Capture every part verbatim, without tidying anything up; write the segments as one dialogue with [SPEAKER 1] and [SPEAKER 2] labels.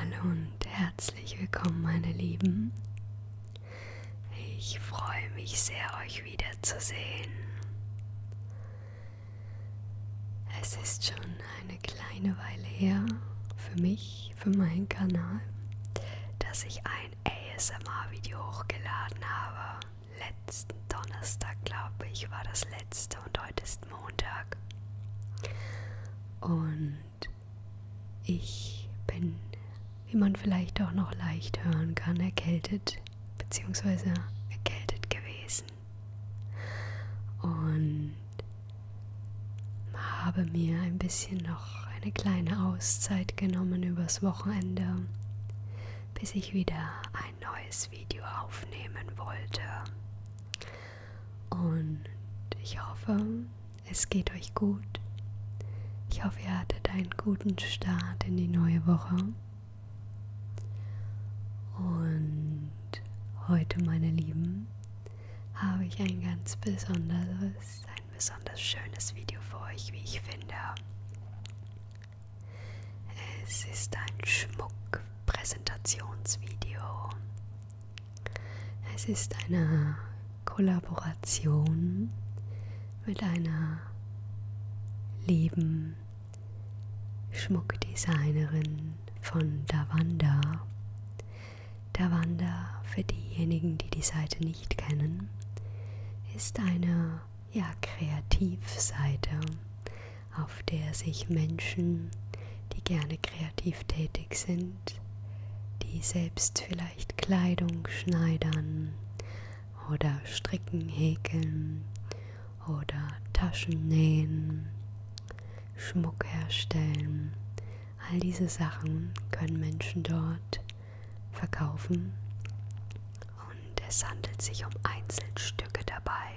[SPEAKER 1] Hallo und herzlich willkommen, meine Lieben. Ich freue mich sehr, euch wiederzusehen. Es ist schon eine kleine Weile her, für mich, für meinen Kanal, dass ich ein A S M R-Video hochgeladen habe. Letzten Donnerstag, glaube ich, war das letzte und heute ist Montag. Und ich bin, wie man vielleicht auch noch leicht hören kann, erkältet bzw. erkältet gewesen. Und habe mir ein bisschen noch eine kleine Auszeit genommen übers Wochenende, bis ich wieder ein neues Video aufnehmen wollte. Und ich hoffe, es geht euch gut. Ich hoffe, ihr hattet einen guten Start in die neue Woche. Und heute, meine Lieben, habe ich ein ganz besonderes, ein besonders schönes Video für euch, wie ich finde. Es ist ein Schmuckpräsentationsvideo. Es ist eine Kollaboration mit einer lieben Schmuckdesignerin von Davanda. Davanda, für diejenigen, die die Seite nicht kennen, ist eine ja, Kreativseite, auf der sich Menschen, die gerne kreativ tätig sind, die selbst vielleicht Kleidung schneidern oder stricken, häkeln oder Taschen nähen, Schmuck herstellen, all diese Sachen können Menschen dort verkaufen und es handelt sich um Einzelstücke dabei.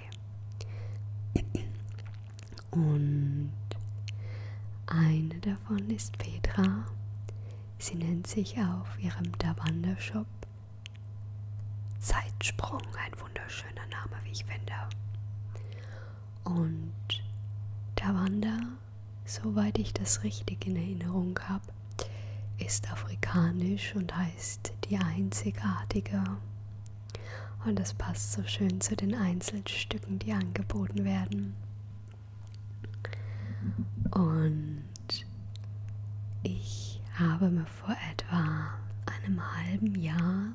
[SPEAKER 1] Und eine davon ist Petra. Sie nennt sich auf ihrem Davanda Shop Zeitsprung, ein wunderschöner Name, wie ich finde. Und Davanda, soweit ich das richtig in Erinnerung habe, ist afrikanisch und heißt die Einzigartige. Und das passt so schön zu den Einzelstücken, die angeboten werden. Und ich habe mir vor etwa einem halben Jahr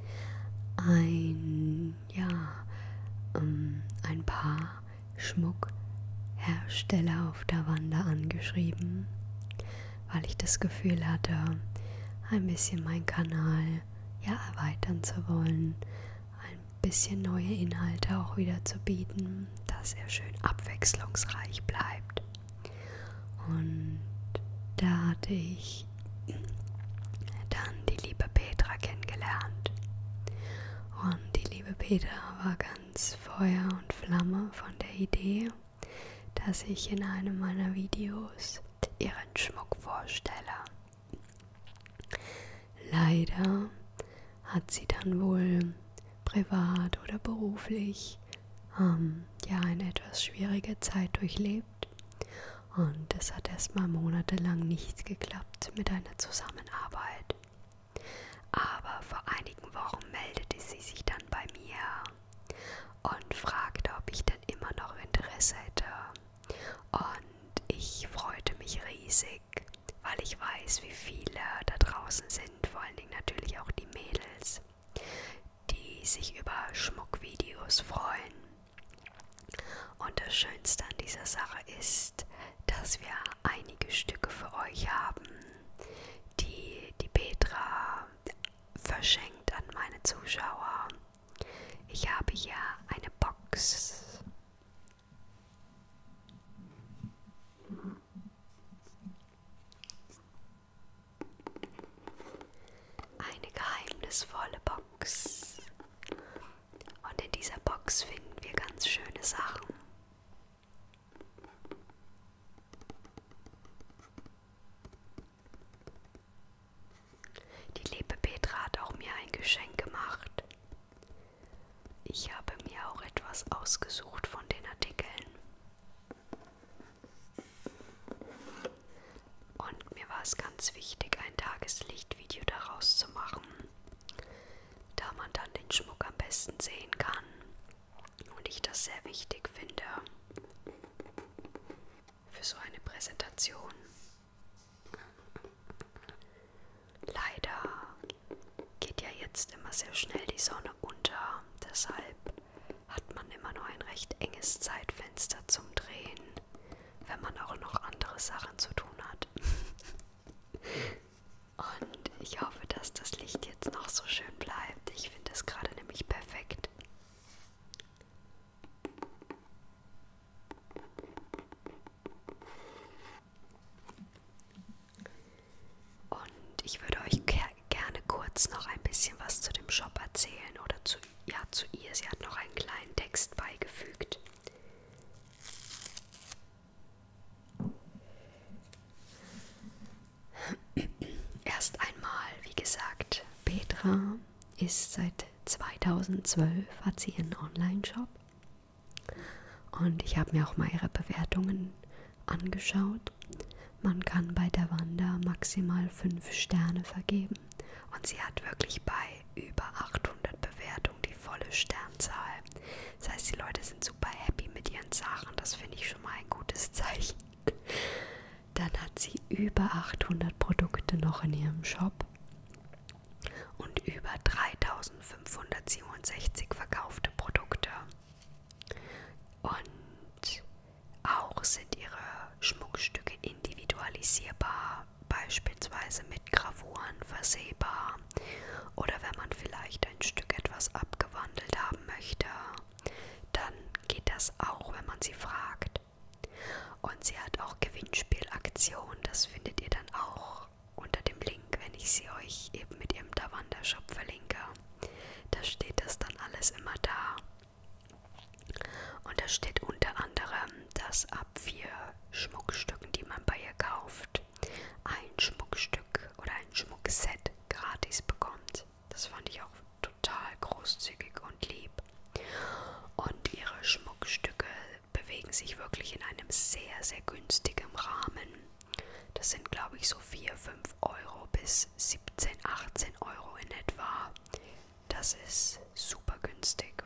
[SPEAKER 1] ein, ja, ähm, ein paar Schmuckhersteller auf Davanda angeschrieben, weil ich das Gefühl hatte, ein bisschen meinen Kanal ja, erweitern zu wollen, ein bisschen neue Inhalte auch wieder zu bieten, dass er schön abwechslungsreich bleibt. Und da hatte ich dann die liebe Petra kennengelernt. Und die liebe Petra war ganz Feuer und Flamme von der Idee, dass ich in einem meiner Videos ihren Schmuck vorstelle. Leider hat sie dann wohl privat oder beruflich ähm, ja eine etwas schwierige Zeit durchlebt und es hat erstmal monatelang nicht geklappt mit einer Zusammenarbeit. Aber vor einigen Wochen meldete sie sich dann bei mir und fragte, ob ich denn immer noch Interesse hätte. Und ich freute mich riesig, weil ich weiß, wie viele da draußen sind, vor allen Dingen natürlich auch die Mädels, die sich über Schmuckvideos freuen. Und das Schönste an dieser Sache ist, dass wir einige Stücke für euch haben, die die Petra verschenkt an meine Zuschauer. Ich habe hier eine Box. Eine geheimnisvolle Box. Und in dieser Box finden wir ganz schöne Sachen. Die liebe Petra hat auch mir ein Geschenk gemacht. Ich habe mir auch etwas ausgesucht von den Artikeln. Und mir war es ganz wichtig, ein Tageslichtvideo daraus zu machen, da man dann den Schmuck am besten sehen kann und ich das sehr wichtig finde für so eine Präsentation. Leider geht ja jetzt immer sehr schnell die Sonne unter, deshalb hat man immer nur ein recht enges Zeitfenster zum Drehen, wenn man auch noch andere Sachen zu tun hat. Und ich hoffe, dass das Licht jetzt noch so schön bleibt. Ich finde es gerade nämlich perfekt. Und ich würde euch ger gerne kurz noch ein bisschen was zu dem Shop erzählen oder zu, ja, zu ihr. Sie hat noch einen kleinen Text beigefügt. Erst einmal, wie gesagt, Petra ist seit zweitausendzwölf, hat sie ihren Online-Shop. Und ich habe mir auch mal ihre Bewertungen angeschaut. Man kann bei der Wanda maximal fünf Sterne vergeben. Und sie hat wirklich bei über achthundert Bewertungen die volle Sternzahl. Das heißt, die Leute sind super happy mit ihren Sachen. Das finde ich schon mal ein gutes Zeichen. Dann hat sie über achthundert Produkte noch in ihrem Shop und über dreitausendfünfhundertsiebenundsechzig verkaufte Produkte. Und auch sind ihre Schmuckstücke individualisierbar, beispielsweise mit Gravuren versehbar oder wenn man vielleicht ein Stück etwas abgewandelt haben möchte, dann geht das auch, wenn man sie fragt. Und sie hat auch Gewinnspielaktionen, das findet ihr dann auch unter dem Link, wenn ich sie euch eben mit ihrem Davanda-Shop verlinke. Da steht das dann alles immer da. Und da steht unter anderem, dass ab vier Schmuckstücken, die man bei ihr kauft, ein Schmuckstück oder ein Schmuckset gratis bekommt. Das fand ich auch total großzügig und lieb. Und ihre Schmuckstücke bewegen sich wirklich in einem sehr, sehr günstigen Rahmen. Das sind, glaube ich, so vier, fünf Euro bis siebzehn, achtzehn Euro in etwa. Das ist super günstig.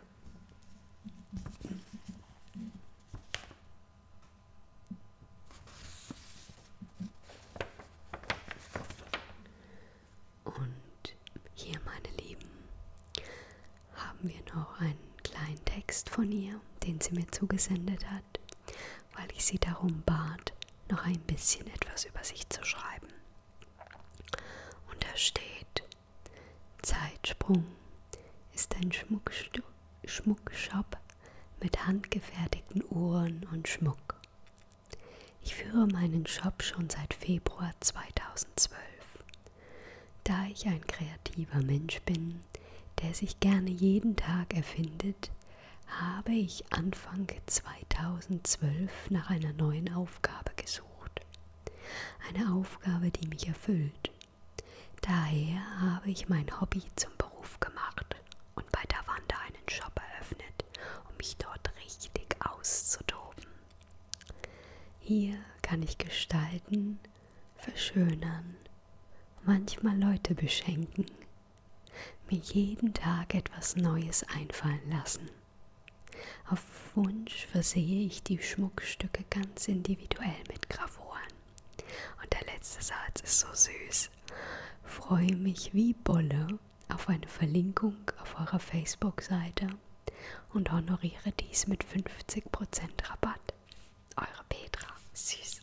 [SPEAKER 1] Und hier, meine Lieben, haben wir noch einen kleinen Text von ihr, den sie mir zugesendet hat, weil ich sie darum bat, noch ein bisschen etwas über sich zu schreiben. Und da steht: Zeitsprung ist ein Schmuckstu- Schmuckshop mit handgefertigten Uhren und Schmuck. Ich führe meinen Shop schon seit Februar zweitausendzwölf. Da ich ein kreativer Mensch bin, der sich gerne jeden Tag erfindet, habe ich Anfang zweitausendzwölf nach einer neuen Aufgabe gesucht. Eine Aufgabe, die mich erfüllt. Daher habe ich mein Hobby zum Beruf gemacht und bei Davanda einen Shop eröffnet, um mich dort richtig auszutoben. Hier kann ich gestalten, verschönern, manchmal Leute beschenken, mir jeden Tag etwas Neues einfallen lassen. Auf Wunsch versehe ich die Schmuckstücke ganz individuell mit Gravuren. Und der letzte Satz ist so süß. Freue mich wie Bolle auf eine Verlinkung auf eurer Facebook-Seite und honoriere dies mit fünfzig Prozent Rabatt. Eure Petra. Süß.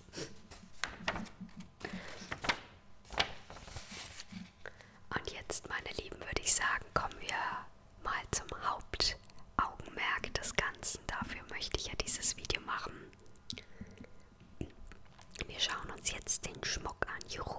[SPEAKER 1] Und jetzt, meine Lieben, würde ich sagen, kommen wir mal zum Hauptaugenmerk des Ganzen. Dafür möchte ich ja dieses Video machen. Wir schauen uns jetzt den Schmuck an. Juhu!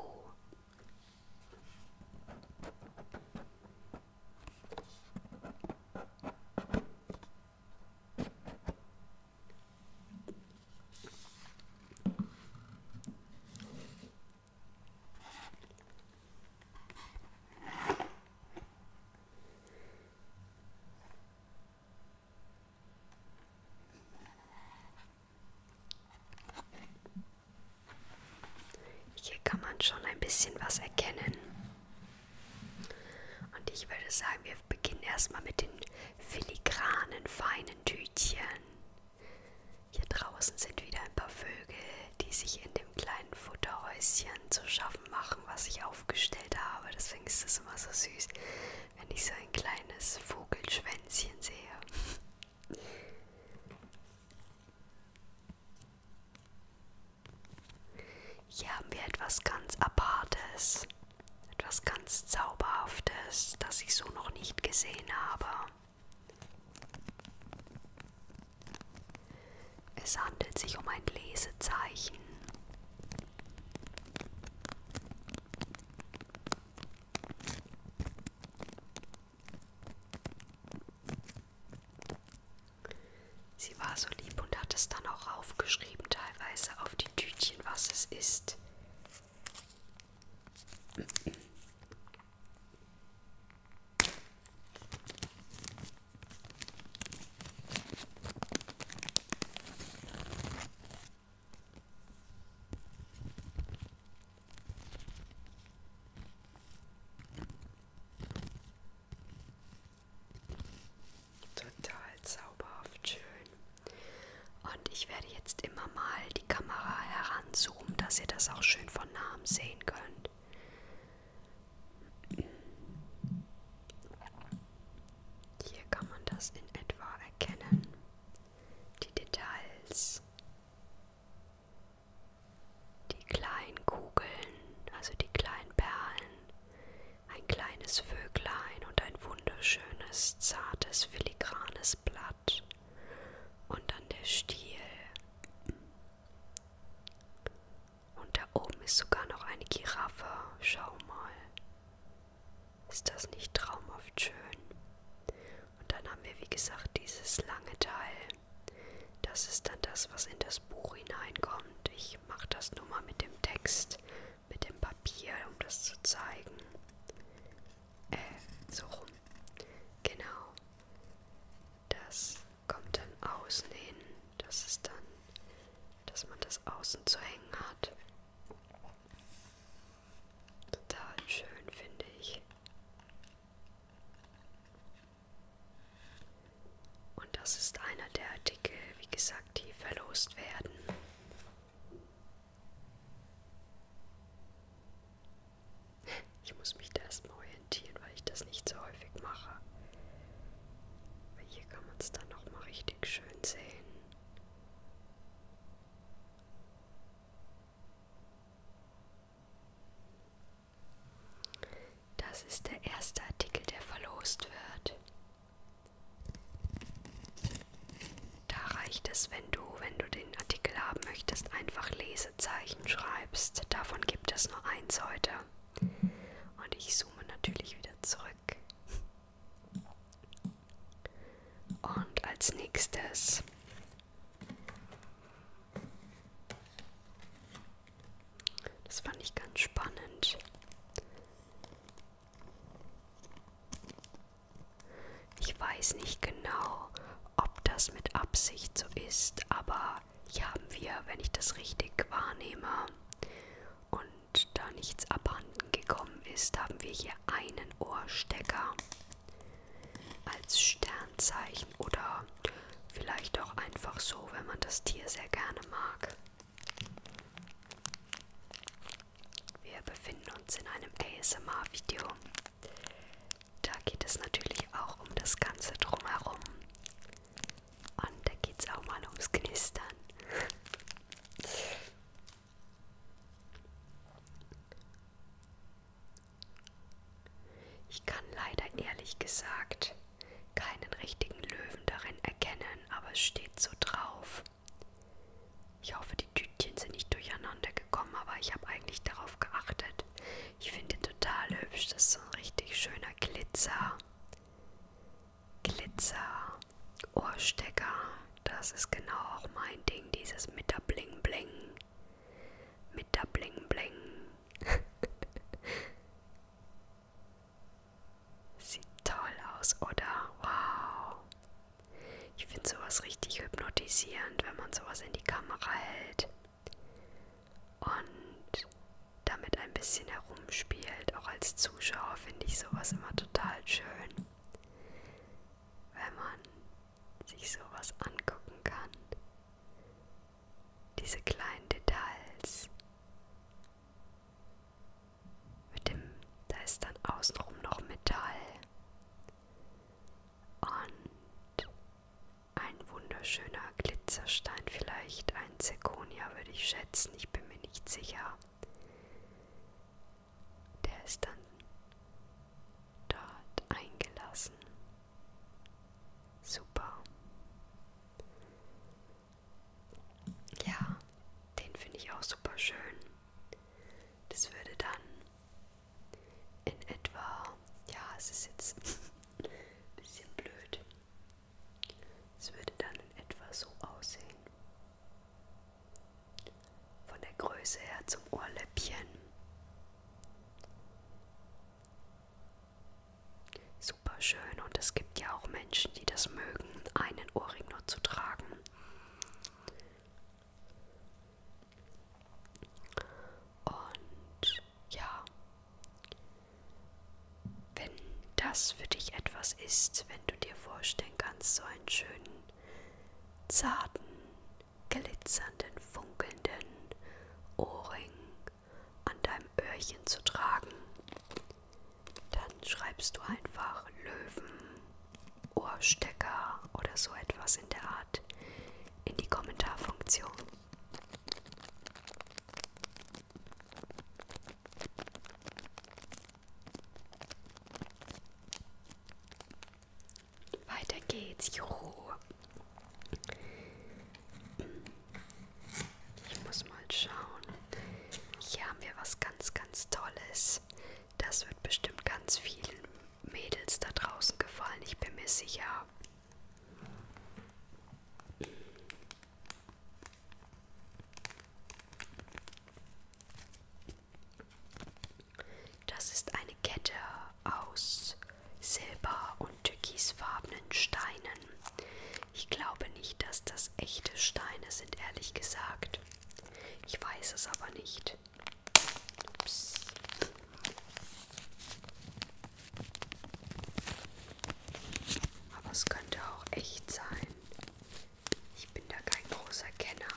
[SPEAKER 1] bisschen was erkennen. Und ich würde sagen, wir beginnen erstmal mit den filigranen, feinen Tütchen. Hier draußen sind wieder ein paar Vögel, die sich in dem kleinen Futterhäuschen zu schaffen machen, was ich aufgestellt habe. Deswegen ist es immer so süß, wenn ich so ein kleines Vogelschwänzchen sehe. Hier haben wir etwas ganz Apartes, etwas ganz Zauberhaftes, das ich so noch nicht gesehen habe. Es handelt sich um ein Lesezeichen. Sie war so lieb und hat es dann auch aufgeschrieben, teilweise auf die Tütchen, was es ist. Total zauberhaft schön. Und ich werde jetzt immer mal die Kamera heranzoomen, dass ihr das auch schön von nahem sehen könnt. Hier kann man das in etwa erkennen. Die Details. Die kleinen Kugeln, also die kleinen Perlen. Ein kleines Vöglein und ein wunderschönes, zartes, filigranes Blatt. Und dann der Stiel. Und da oben ist sogar noch eine Giraffe. Schau mal. Ist das nicht traumhaft schön? Und dann haben wir, wie gesagt, dieses lange Teil. Das ist dann das, was in das Buch hineinkommt. Ich mache das nur mal mit dem Text, mit dem Papier, um das zu zeigen. Äh, so rum. Genau. Das kommt dann außen hin. Das ist dann, dass man das außen zu hängen hat. Total schön, finde ich. Und das ist einer der Artikel, wie gesagt, die verlost werden. Ich muss mich da erstmal orientieren, weil ich das nicht so häufig mache. Aber hier kann man es dann nochmal richtig schön sehen. Das ist der erste Artikel, der verlost wird. Da reicht es, wenn du, wenn du den Artikel haben möchtest, einfach Lesezeichen schreibst. Davon gibt es nur eins heute. Und ich zoome natürlich wieder zurück. Und als nächstes das fand ich ganz spannend. Ich weiß nicht genau, ob das mit Absicht so ist, aber hier haben wir, wenn ich das richtig wahrnehme und da nichts abhanden gekommen ist, haben wir hier einen Ohrstecker als Sternzeichen oder vielleicht auch einfach so, wenn man das Tier sehr gerne mag. Wir befinden uns in einem A S M R-Video. Da geht es natürlich auch um das Ganze drumherum. Und da geht es auch mal ums Knistern. Ich kann leider ehrlich gesagt keinen richtigen Löwen darin erkennen, aber es steht so drauf. Ich hoffe, die Tütchen sind nicht durcheinander gekommen, aber ich habe eigentlich darauf geachtet. Ich finde total hübsch, das ist so ein richtig schöner Glitzer. Glitzer, Ohrstecker, das ist genau auch mein Ding, dieses mit der Bling Bling. Mit der Bling Bling. Sieht toll aus, oder? Wow. Ich finde sowas richtig hypnotisierend, wenn man sowas in die Kamera hält. Und da bisschen herumspielt. Auch als Zuschauer finde ich sowas immer total schön, wenn man sich sowas angucken kann. Diese kleinen Details. Mit dem, da ist dann außenrum noch Metall. Und ein wunderschöner Glitzerstein, vielleicht ein Zirconia würde ich schätzen, ich bin mir nicht sicher. Der ist dann dort eingelassen. Super. Ja, den finde ich auch super schön. Das würde dann in etwa, ja, es ist jetzt ein bisschen blöd. Es würde dann in etwa so aussehen. Von der Größe her zum Ohrläppchen. Super schön, und es gibt ja auch Menschen, die das mögen, einen Ohrring nur zu tragen. Und ja, wenn das für dich etwas ist, wenn du dir vorstellen kannst, so einen schönen, zarten, glitzernden, funkelnden Ohrring an deinem Öhrchen zu tragen, dann schreibst du einfach Löwen, Ohrstecker oder so etwas in der Art in die Kommentarfunktion. Weiter geht's, juhu. Ich muss mal schauen. Hier haben wir was ganz, ganz Tolles. Das wird bestimmt ganz vielen Mädels da draußen gefallen, ich bin mir sicher. Das ist eine Kette aus silber- und türkisfarbenen Steinen. Ich glaube nicht, dass das echte Steine sind, ehrlich gesagt. Ich weiß es aber nicht. Ups. Aber es könnte auch echt sein. Ich bin da kein großer Kenner.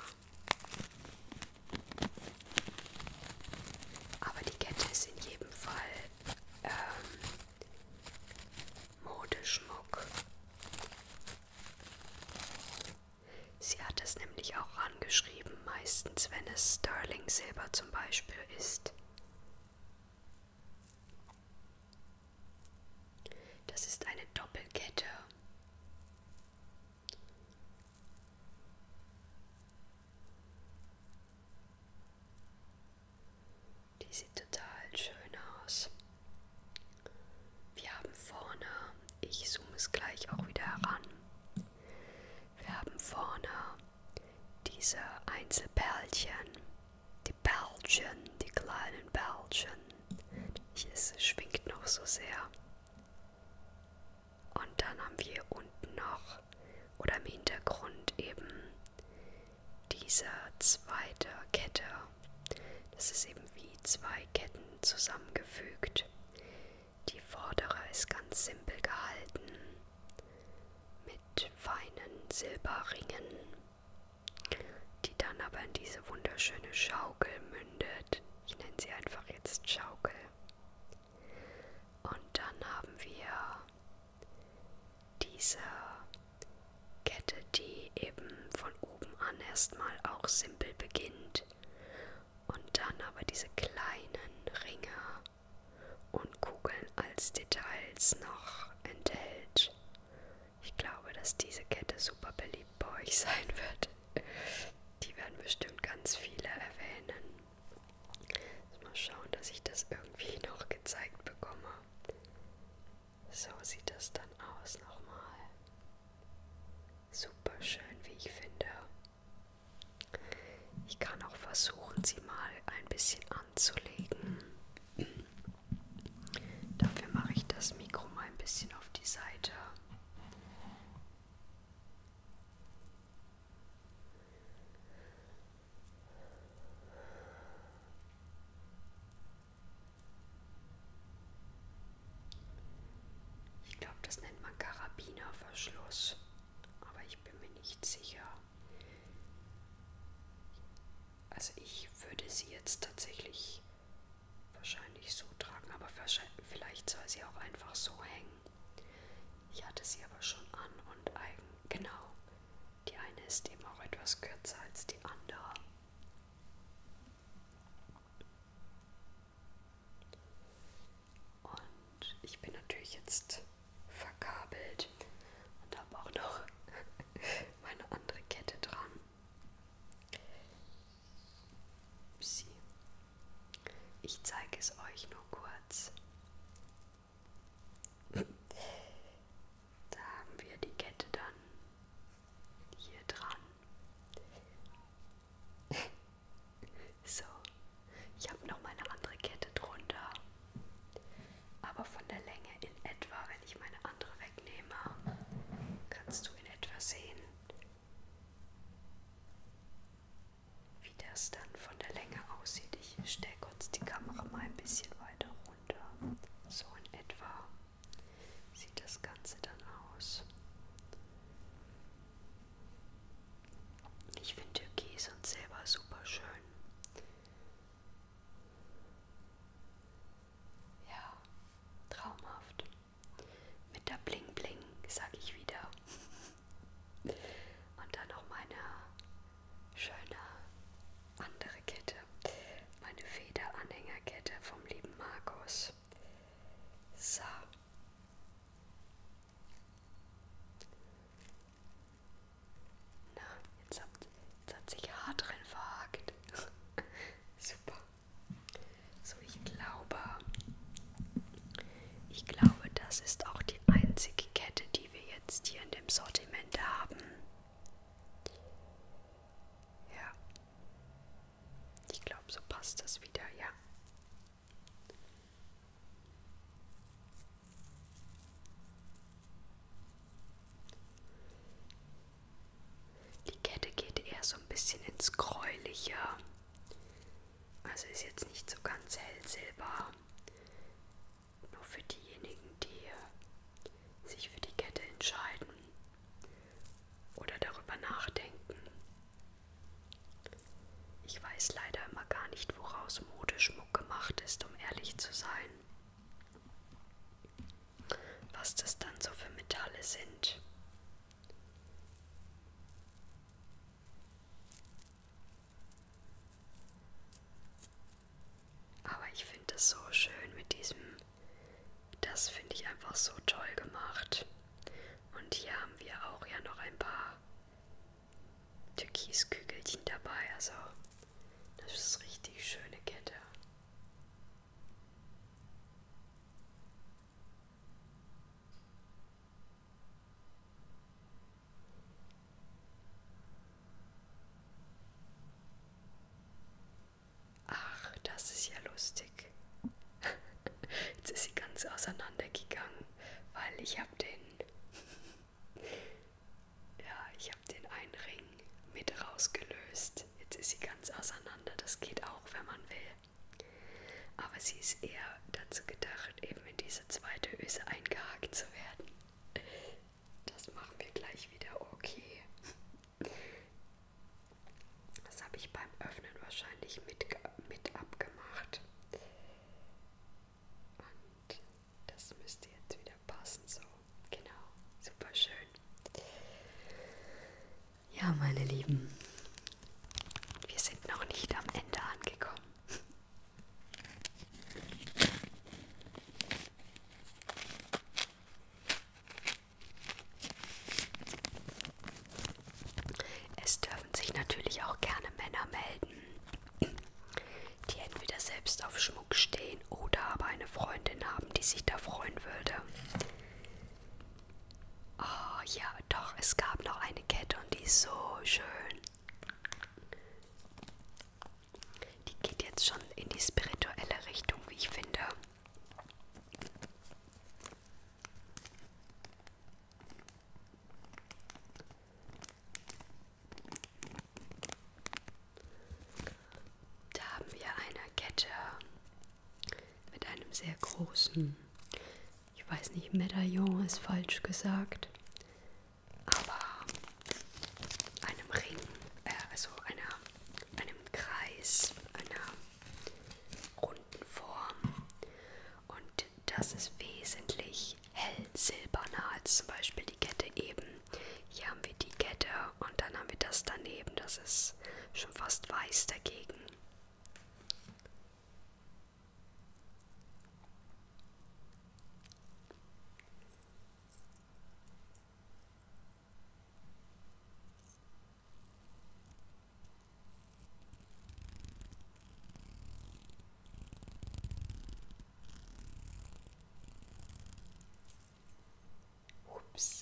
[SPEAKER 1] Aber die Kette ist in jedem Fall ähm, Modeschmuck. Sie hat es nämlich auch angeschrieben, meistens wenn es Sterling Silber zum Beispiel ist. Das ist eine Doppelkette. Die sieht total schön aus. Wir haben vorne, ich zoome es gleich auch wieder heran, wir haben vorne diese Einzelperlchen, die Perlchen, die kleinen Perlchen. Es schwingt noch so sehr. Und dann haben wir unten noch, oder im Hintergrund eben, diese zweite Kette. Das ist eben wie zwei Ketten zusammengefügt. Die vordere ist ganz simpel gehalten, mit feinen Silberringen, die dann aber in diese wunderschöne Schaukel mündet. Ich nenne sie einfach jetzt Schaukel. Und dann haben wir diese Kette, die eben von oben an erstmal auch simpel beginnt und dann aber diese kleinen Ringe und Kugeln als Details noch enthält. Ich glaube, dass diese Kette super beliebt bei euch sein wird. Die werden bestimmt ganz viele erwähnen. Mal schauen, dass ich das irgendwie noch gezeigt bekomme. So sieht das dann aus nochmal. Super schön, wie ich finde. Ich kann auch versuchen, sie mal ein bisschen anzulegen. Dafür mache ich das Mikro mal ein bisschen auf die Seite. Verschluss, aber ich bin mir nicht sicher. Also ich würde sie jetzt tatsächlich wahrscheinlich so tragen, aber vielleicht soll sie auch einfach so hängen. Ich hatte sie aber schon an und eigen, genau, die eine ist eben auch etwas kürzer als die andere. Und ich bin natürlich jetzt verkabelt und habe auch noch meine andere Kette dran. Upsi. Ich zeige es euch nur kurz. Da haben wir die Kette dann hier dran. So, ich habe noch meine andere Kette drunter. Aber von der Länge in etwa, wenn ich meine andere wegnehme, kannst du in etwa sehen, wie das dann von der Länge aussieht. Ich stelle kurz die Kamera mal ein bisschen weiter runter. So in etwa sieht das Ganze dann aus. Ich finde Türkis und Silber super schön. Ja, traumhaft. Mit der Bling Bling, sag ich wieder. Und dann noch meine schöne andere Kette. Meine Federanhängerkette vom lieben Markus. So. Na, jetzt hat, jetzt hat sich Haar drin verhakt. Super. So, ich glaube, ich glaube, das ist auch die einzige Kette, die wir jetzt hier in dem Sortiment haben. Ja. Ich glaube, so passt das wieder, ja. Die Kette geht eher so ein bisschen ins Gräuliche. Also ist jetzt nicht so ganz hellsilber. Nur für diejenigen, die sich für die Kette entscheiden oder darüber nachdenken. Ich weiß leider immer gar nicht, woraus Modeschmuck gemacht ist, um ehrlich zu sein. Was das dann so für Metalle sind. Aber ich finde es so schön mit diesem, das finde ich einfach so toll gemacht. Und hier haben wir auch ja noch ein paar Türkiskügelchen dabei, also das ist richtig schöne Kette. Ach, das ist ja lustig. Jetzt ist sie ganz auseinandergegangen, weil ich habe den, ja, ich habe den einen Ring mit rausgelöst. Jetzt ist sie ganz auseinander. Das geht auch, wenn man will. Aber sie ist eher dazu gedacht, eben in diese zweite Öse eingehakt zu werden. Das machen wir gleich wieder okay. Das habe ich beim Öffnen wahrscheinlich mit, mit abgemacht. Und das müsste jetzt wieder passen. So, genau. Super schön. Ja, meine Lieben. Wir sind noch nicht am Ende angekommen. Es dürfen sich natürlich auch gerne Männer melden, die entweder selbst auf Schmuck stehen oder aber eine Freundin haben, die sich da freuen würde. Oh ja, doch, es gab noch eine Kette und die ist so schön. Die geht jetzt schon in die spirituelle Richtung, wie ich finde. Da haben wir eine Kette mit einem sehr großen, ich weiß nicht, Medaillon ist falsch gesagt, das ist wesentlich hell silberner als zum Beispiel die Kette eben. Hier haben wir die Kette und dann haben wir das daneben, das ist schon fast weiß dagegen. Ups.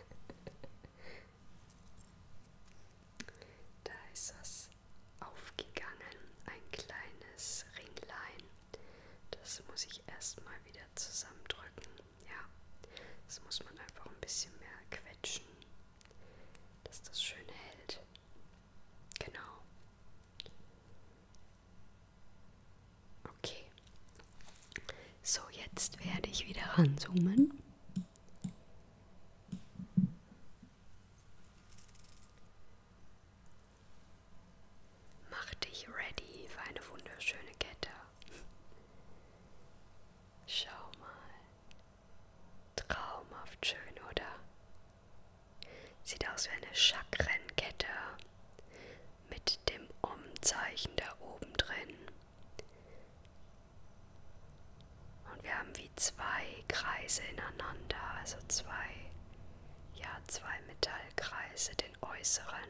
[SPEAKER 1] Da ist was aufgegangen, ein kleines Ringlein. Das muss ich erstmal wieder zusammendrücken. Ja, das muss man einfach ein bisschen mehr quetschen, dass das schön hält. Genau. Okay. So, jetzt werde ich wieder ranzoomen. Mach dich ready für eine wunderschöne Kette. Schau mal. Traumhaft schön, oder? Sieht aus wie eine Chakrenkette mit dem Om-Zeichen da oben drin. Und wir haben wie zwei Kreise ineinander, also zwei, ja, zwei Metallkreise, den äußeren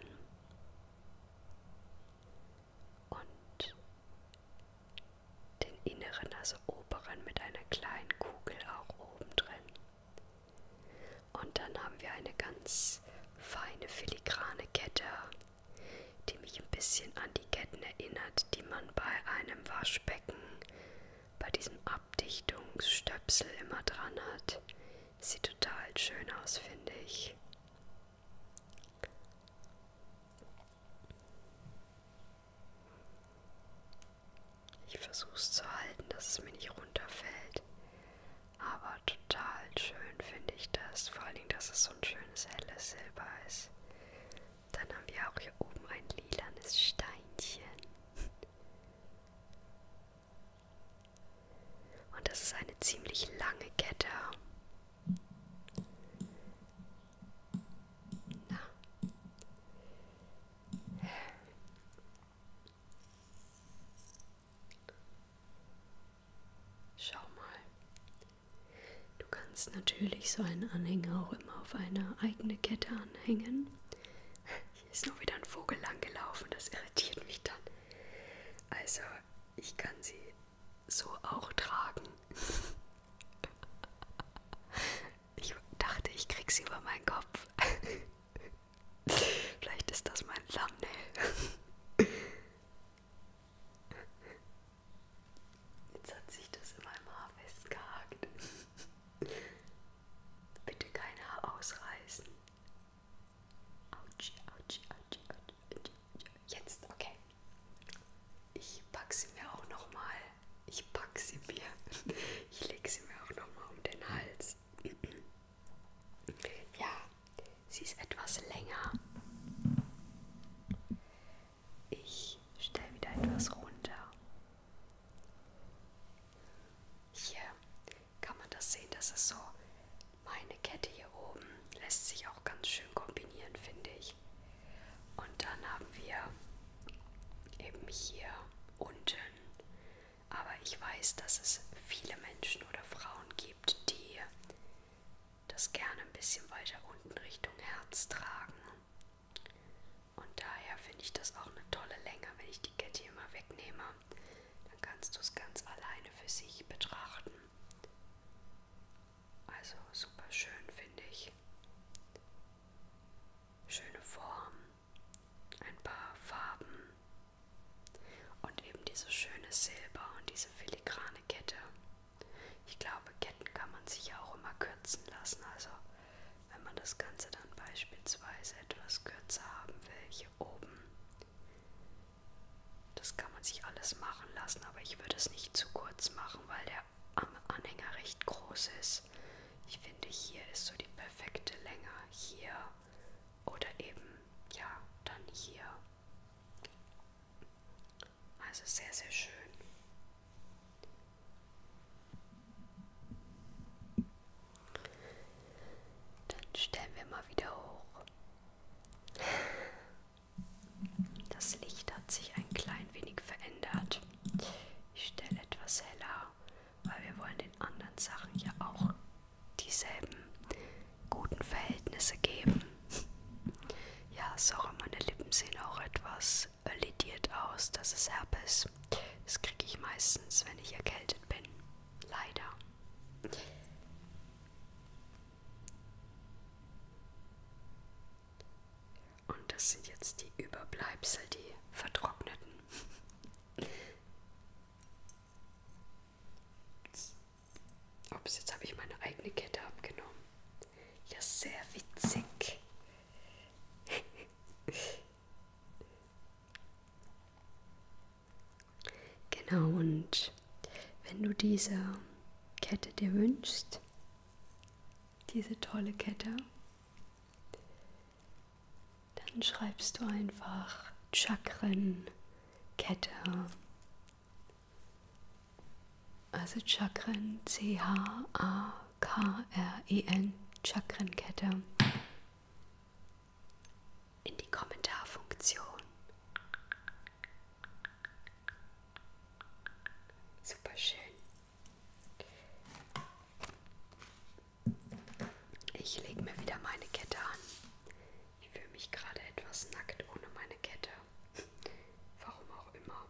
[SPEAKER 1] und den inneren, also oberen mit einer kleinen Kugel auch oben drin. Und dann haben wir eine ganz feine filigrane Kette, die mich ein bisschen an die Ketten erinnert, die man bei einem Waschbecken, bei diesem Abdichtungsstöpsel immer dran hat. Sieht total schön aus, finde ich. Ich versuche es zu halten, dass es mir nicht runterfällt. Aber total schön finde ich das. Vor allen Dingen, dass es so ein schönes helles Silber ist. Dann haben wir auch hier oben ein lilanes Steinchen. Und das ist eine ziemlich lange Kette. Na. Schau mal. Du kannst natürlich so einen Anhänger auch immer auf eine eigene Kette anhängen. Hier ist noch wieder ein Vogel lang gelaufen, das irritiert mich dann. Also, ich kann sie so auch tragen. Ich dachte, ich krieg sie über meinen Kopf. Vielleicht ist das mein Thumbnail. Jetzt hat sich das in meinem Haar festgehakt. Bitte kein Haar ausreißen. Autsch, autsch, autsch, autsch. Jetzt, okay. Ich pack sie mir auch noch mal. Ich pack sie mir. Ich lege sie mir auch noch mal um den Hals. Ja, sie ist etwas länger. Ich stelle wieder etwas runter. Hier kann man das sehen, das ist so meine Kette hier oben. Lässt sich auch ganz schön kombinieren, finde ich. Und dann haben wir eben hier unten. Aber ich weiß, dass es viele Menschen oder Frauen gibt, die das gerne ein bisschen weiter unten Richtung Herz tragen. Und daher finde ich das auch eine tolle Länge, wenn ich die Kette hier mal wegnehme. Dann kannst du es ganz alleine für sich betrachten. Also super schön, finde ich. Schöne Form, ein paar Farben und eben dieses schöne Silber und diese filigrane Kette. Ich glaube, Ketten kann man sich ja auch immer kürzen lassen. Also wenn man das Ganze dann beispielsweise etwas kürzer haben will, hier oben. Das kann man sich alles machen lassen, aber ich würde es nicht zu kurz machen, weil der Anhänger recht groß ist. Ich finde, hier ist so die perfekte Länge. Hier oder eben, ja, dann hier. Also sehr, sehr schön. anderen Sachen ja auch dieselben guten Verhältnisse geben. Ja, sorry, meine Lippen sehen auch etwas lidiert aus. Das ist Herpes. Das kriege ich meistens, wenn ich erkältet bin. Leider. Und das sind jetzt die Überbleibsel, die vertrockneten. Ups, jetzt habe ich meine eigene Kette abgenommen. Ja, sehr witzig. Genau, und wenn du diese Kette dir wünschst, diese tolle Kette, dann schreibst du einfach Chakrenkette. Also Chakren, C H A K R E N, Chakrenkette, in die Kommentarfunktion. Super schön. Ich lege mir wieder meine Kette an. Ich fühle mich gerade etwas nackt ohne meine Kette. Warum auch immer.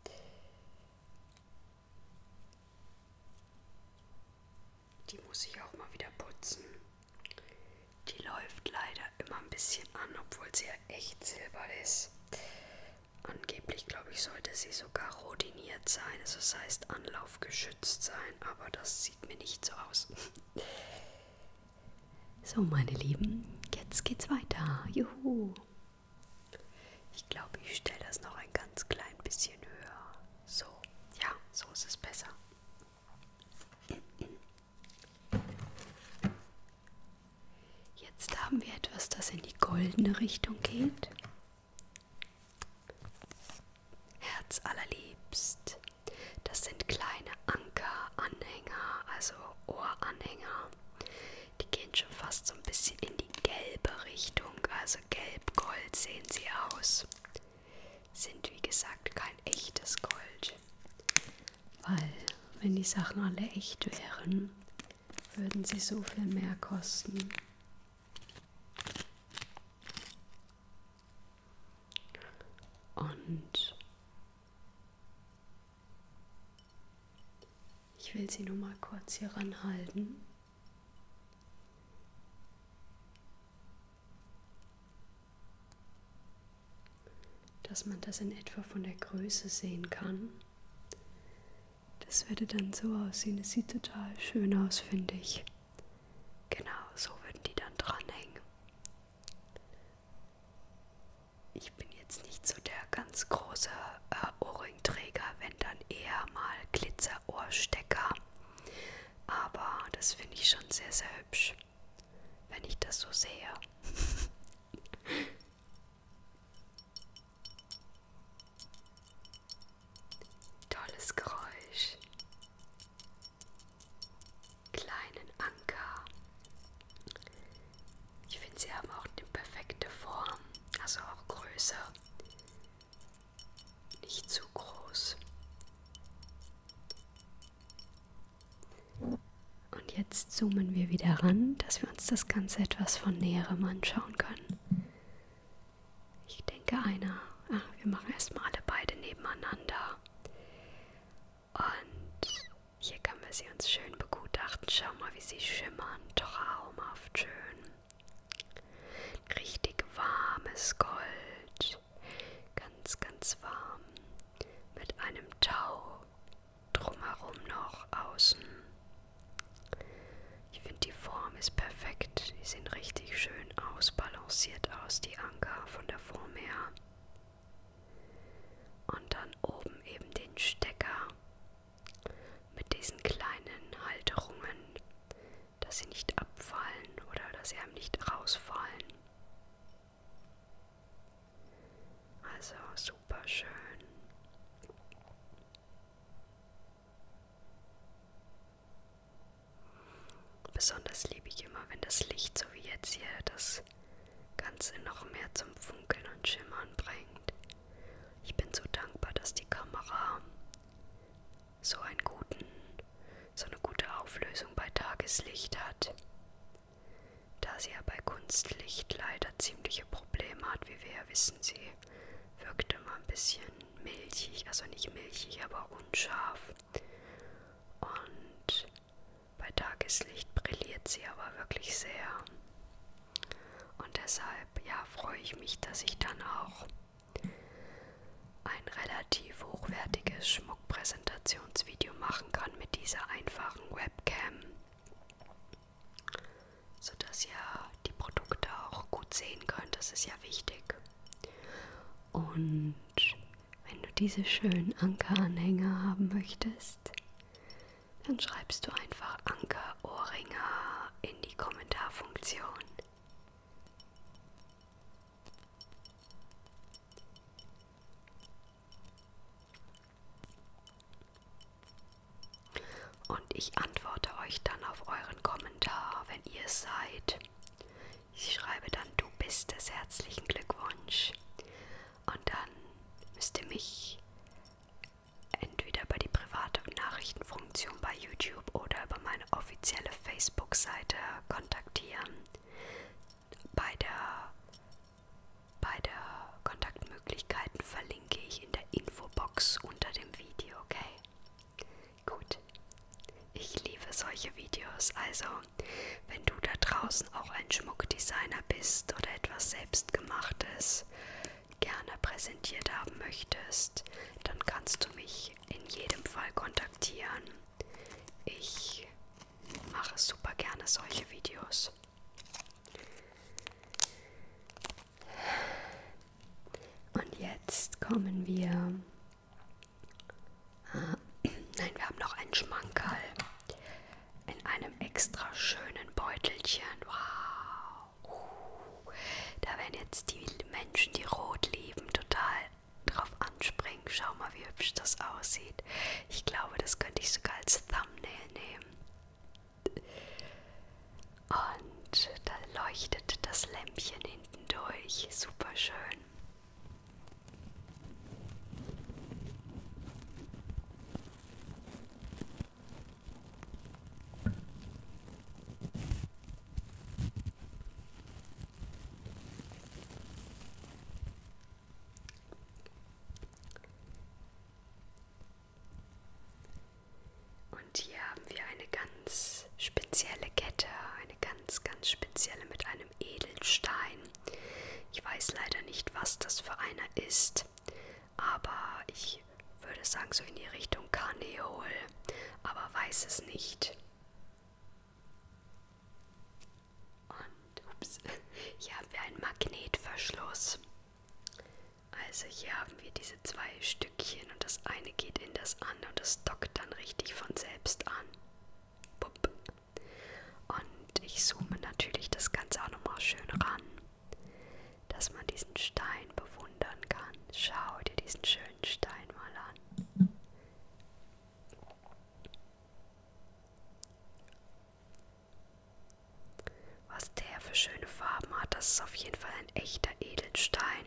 [SPEAKER 1] Die muss ich auch mal wieder putzen. Die läuft leider immer ein bisschen an, obwohl sie ja echt silber ist. Angeblich, glaube ich, sollte sie sogar rodiniert sein, also das heißt anlaufgeschützt sein, aber das sieht mir nicht so aus. So, meine Lieben, jetzt geht's weiter. Juhu! Ich glaube, ich stelle das noch ein ganz klein bisschen höher. So, ja, so ist es besser. Jetzt haben wir etwas, das in die goldene Richtung geht. Herz allerliebst. Das sind kleine Ankeranhänger, also Ohranhänger. Die gehen schon fast so ein bisschen in die gelbe Richtung, also gelb-gold sehen sie aus. Sind wie gesagt kein echtes Gold, weil wenn die Sachen alle echt wären, würden sie so viel mehr kosten. Und ich will sie nur mal kurz hier ranhalten. Dass man das in etwa von der Größe sehen kann. Das würde dann so aussehen. Es sieht total schön aus, finde ich. Genau, so würden die dann dranhängen. Ich bin jetzt nicht so der ganz große äh, Ohrringträger, wenn dann eher mal Glitzerohrstecker. Aber das finde ich schon sehr, sehr hübsch, wenn ich das so sehe. Tolles Geräusch. Kleinen Anker. Ich finde, sie haben auch eine perfekte Form, also auch Größe. Nicht zu groß. Und jetzt zoomen wir wieder ran, dass wir uns das Ganze etwas von näherem anschauen können. Ich denke, einer, ah, wir machen erstmal alle beide nebeneinander. Und hier können wir sie uns schön begutachten. Schau mal, wie sie schimmern. Traumhaft schön. Richtig warmes Gold. Ganz, ganz warm. Mit einem Tau drumherum noch außen. Ich finde, die Form ist perfekt. Die sehen richtig schön ausbalanciert aus, die Anker von der Form her. Und dann oben eben den Stecker mit diesen kleinen Halterungen, dass sie nicht abfallen oder dass sie einem nicht rausfallen. Also super schön. Besonders liebe ich immer, wenn das Licht, so wie jetzt hier, das Ganze noch mehr zum Funkeln und Schimmern bringt. Ich bin so dankbar, dass die Kamera so einen guten, so eine gute Auflösung bei Tageslicht hat, da sie ja bei Kunstlicht leider ziemliche Probleme hat, wie wir ja wissen. Sie wirkt immer ein bisschen milchig, also nicht milchig, aber unscharf. Und bei Tageslicht brilliert sie aber wirklich sehr. Und deshalb, ja, freue ich mich, dass ich dann auch ein relativ hochwertiges Schmuckpräsentationsvideo machen kann mit dieser einfachen Webcam, sodass ihr die Produkte auch gut sehen könnt. Das ist ja wichtig. Und wenn du diese schönen Ankeranhänger haben möchtest, dann schreibst du einfach Anker-Ohrringe in die Kommentarfunktion. Und ich antworte euch dann auf euren Kommentar, wenn ihr es seid. Ich schreibe dann, du bist es, herzlichen Glückwunsch. Und dann müsst ihr mich entweder über die private Nachrichtenfunktion bei YouTube oder über meine offizielle Facebook-Seite kontaktieren. Beide, beide Kontaktmöglichkeiten verlinke ich in der Infobox unter dem Video, okay? Gut. Ich liebe solche Videos, also wenn du da draußen auch ein Schmuckdesigner bist oder etwas Selbstgemachtes gerne präsentiert haben möchtest, dann kannst du mich in jedem Fall kontaktieren. Ich mache super gerne solche Videos. Und jetzt kommen wir... Ah, nein, wir haben noch einen Schmankerl in einem extra schönen Beutelchen. Wow! Uh, da werden jetzt die Menschen, die rot lieben, total drauf anspringen. Schau mal, wie hübsch das aussieht. Ich glaube, das könnte ich sogar als Thumbnail nehmen. Und da leuchtet das Lämpchen hinten durch. Super schön. Und hier haben wir eine ganz spezielle Kette, eine ganz, ganz spezielle mit einem Edelstein. Ich weiß leider nicht, was das für einer ist, aber ich würde sagen so in die Richtung Karneol, aber weiß es nicht. Und ups, hier haben wir einen Magnetverschluss. Also hier haben wir diese zwei Stückchen und das eine geht in das andere und das dockt dann richtig von selbst an. Bupp. Und ich zoome natürlich das Ganze auch nochmal schön ran, dass man diesen Stein bewundern kann. Schau dir diesen schönen Stein mal an. Was der für schöne Farben hat, das ist auf jeden Fall ein echter Edelstein.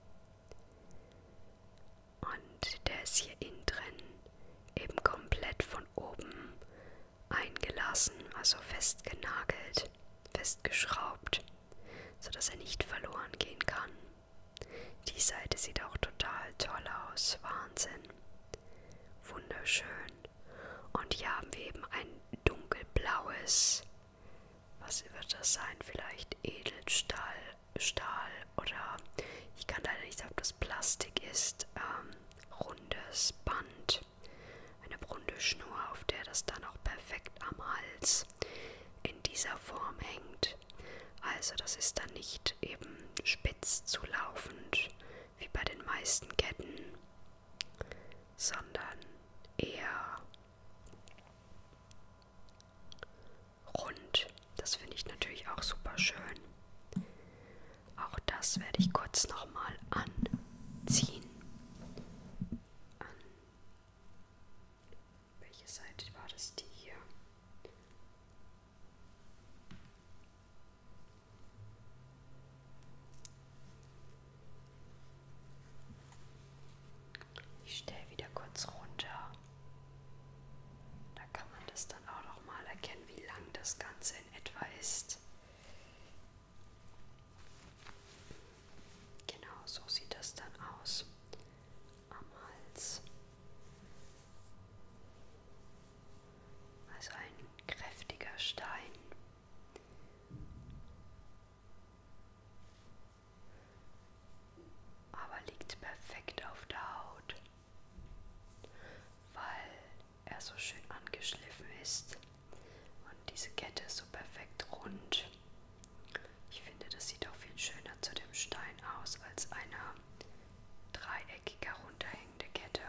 [SPEAKER 1] Und der ist hier innen drin eben komplett von oben eingelassen, also festgenagelt, festgeschraubt, sodass er nicht verloren gehen kann. Die Seite sieht auch total toll aus, Wahnsinn, wunderschön. Und hier haben wir eben ein dunkelblaues, was wird das sein, vielleicht Edelstahl, Stahl oder ich kann leider nicht sagen, ob das Plastik ist, ähm, rundes Band, eine runde Schnur, auf der das dann auch perfekt am Hals in dieser Form hängt. Also das ist dann nicht eben spitz zulaufend wie bei den meisten Ketten, sondern eher rund. Das finde ich natürlich auch super schön. Auch das werde ich kurz nochmal anziehen. An welche Seite war das, die hier? Ich stelle wieder kurz runter. das Ganze in etwa ist. Genau, so sieht das dann aus am Hals. Also ein kräftiger Stein. Aber liegt perfekt auf der Haut, weil er so schön angeschliffen ist und diese Kette ist so perfekt rund. Ich finde, das sieht auch viel schöner zu dem Stein aus als eine dreieckig herunterhängende Kette.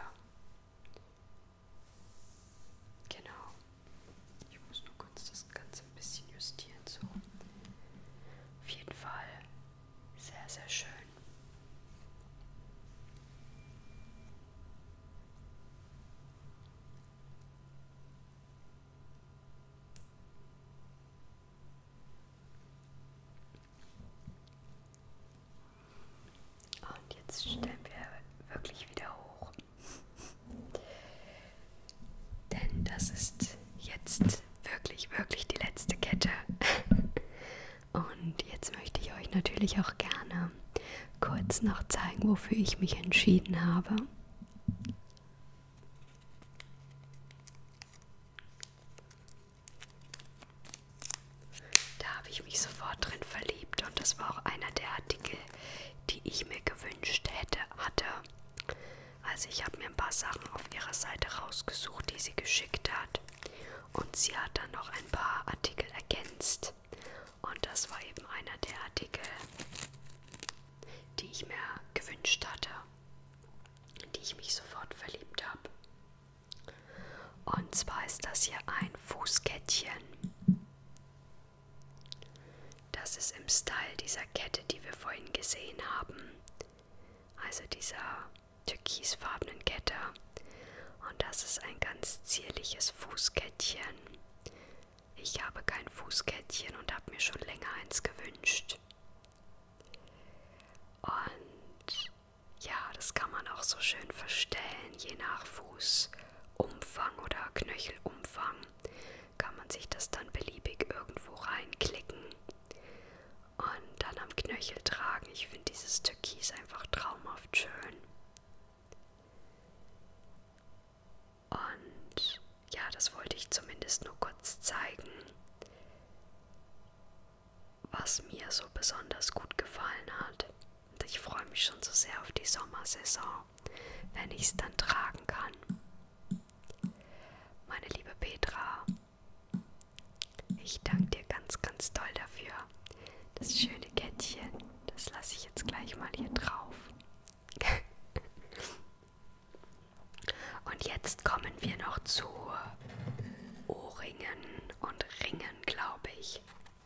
[SPEAKER 1] Genau. Ich muss nur kurz das Ganze ein bisschen justieren. So. Auf jeden Fall sehr, sehr schön. Und jetzt stellen wir wirklich wieder hoch. Denn das ist jetzt wirklich, wirklich die letzte Kette. Und jetzt möchte ich euch natürlich auch gerne kurz noch zeigen, wofür ich mich entschieden habe. Da habe ich mich sofort drin verliebt und das war auch einer der Artikel, die ich mir gewünscht hätte, hatte. Also ich habe mir ein paar Sachen auf ihrer Seite rausgesucht, die sie geschickt hat. Und sie hat dann noch ein paar Artikel ergänzt. Und das war eben einer der Artikel, die ich mir gewünscht hatte, in die ich mich sofort verliebt habe. Und zwar ist das hier ein Fußkettchen. Das ist im Style dieser Kette, die wir vorhin gesehen haben. Also dieser türkisfarbenen Kette. Und das ist ein ganz zierliches Fußkettchen. Ich habe kein Fußkettchen und habe mir schon länger eins gewünscht. Und ja, das kann man auch so schön verstellen, je nach Fußumfang oder Knöchelumfang kann man sich das dann beliebig irgendwo reinklicken und dann am Knöchel tragen. Ich finde dieses Türkis einfach traumhaft schön. Und ja, das wollte ich zumindest nur kurz zeigen, was mir so besonders gut gefallen hat. Und ich freue mich schon so sehr auf die Sommersaison, wenn ich es dann tragen kann. Meine liebe Petra, ich danke dir ganz, ganz doll dafür. Das schöne Kettchen, das lasse ich jetzt gleich mal hier drauf. Und jetzt kommen wir noch zu Ohrringen und Ringen, glaube ich.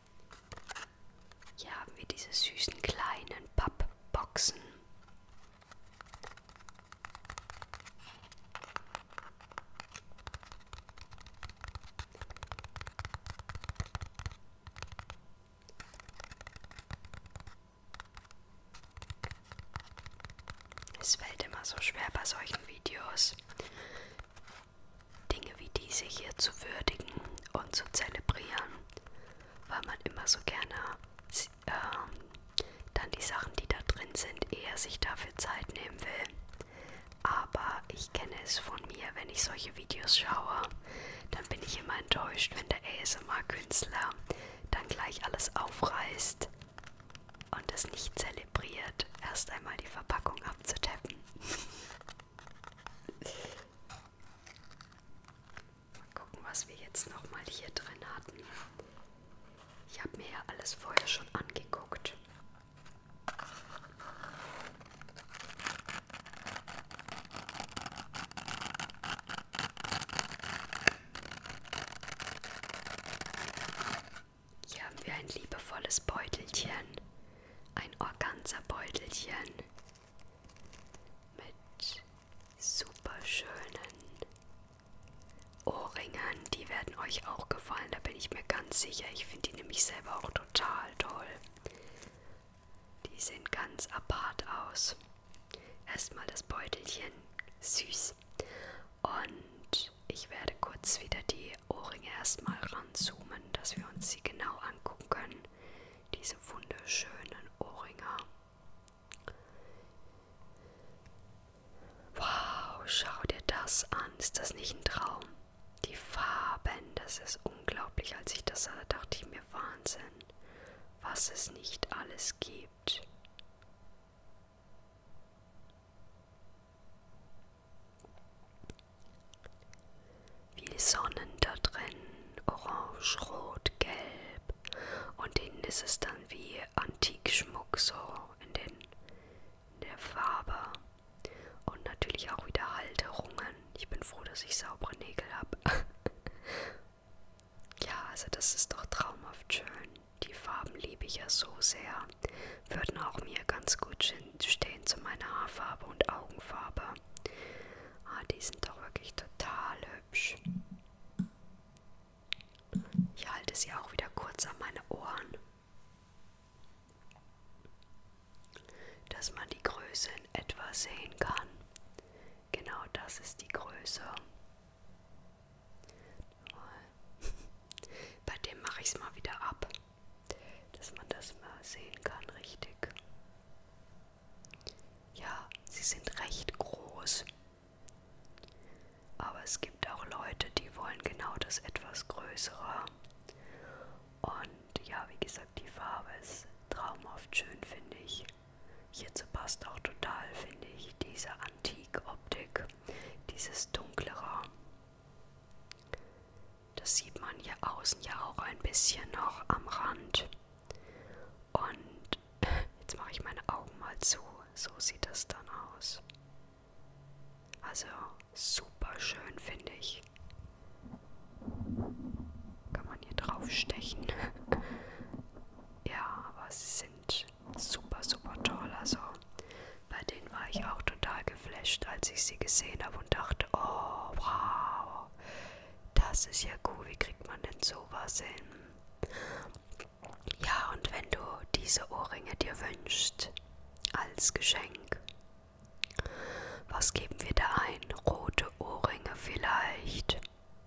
[SPEAKER 1] Hier haben wir diese süßen kleinen Pappboxen. Es fällt immer so schwer bei solchen Videos, Dinge wie diese hier zu würdigen und zu zelebrieren, weil man immer so gerne ähm, dann die Sachen, die da drin sind, eher sich dafür Zeit nehmen will. Aber ich kenne es von mir, wenn ich solche Videos schaue, dann bin ich immer enttäuscht, wenn der A S M R-Künstler dann gleich alles aufreißt und es nicht zelebriert, erst einmal die Verpackung abzutappen. Mal gucken, was wir jetzt nochmal hier drin hatten. Ich habe mir ja alles vorher schon angeguckt. Hier haben wir ein liebevolles Beutelchen, ein Organza-Beutelchen mit super schönen Ohrringen. Die werden euch auch gefallen, da bin ich mir ganz sicher. Ich finde die nämlich selber auch total toll. Die sehen ganz apart aus. Erstmal das Beutelchen, süß. Und ich werde kurz wieder die Ohrringe erstmal ranzoomen, dass wir Ist das nicht ein Traum? Die Farben, das ist unglaublich. Als ich das sah, dachte ich mir, Wahnsinn, was es nicht alles gibt. Wie Sonnen da drin, orange, rot, gelb. Und innen ist es dann wie Antikschmuck, so in, den, in der Farbe. Und natürlich auch wieder Halterungen. Ich bin froh, dass ich saubere Nägel habe. Ja, also das ist doch traumhaft schön. Die Farben liebe ich ja so sehr. Würden auch mir ganz gut stehen zu meiner Haarfarbe und Augenfarbe. Ah, die sind doch wirklich total hübsch. Ich halte sie auch wieder kurz an meine Ohren, dass man die Größe in etwa sehen kann. Genau das ist die Größe. Bei dem mache ich es mal wieder ab, dass man das mal sehen kann, richtig. Ja, sie sind recht groß. Aber es gibt auch Leute, die wollen genau das etwas Größere. Und ja, wie gesagt, die Farbe ist traumhaft schön, finde ich. Hierzu passt auch total, finde ich, diese Antik-Optik, dieses dunklere. Das sieht man hier außen ja auch ein bisschen noch am Rand. Und jetzt mache ich meine Augen mal zu. So sieht das dann aus. Also super schön, finde ich. Kann man hier drauf stechen. Ja, aber sie sind super, super toll. Also bei denen war ich auch total geflasht, als ich sie gesehen habe und dachte, oh wow, das ist ja cool, wie kriegt man denn sowas hin? Ja, und wenn du diese Ohrringe dir wünschst, als Geschenk, was geben wir da ein? Rote Ohrringe vielleicht?